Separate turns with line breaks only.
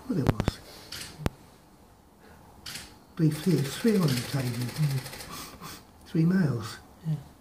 thought there was. Briefly, there's 3 on the table. 3 males.
Yeah.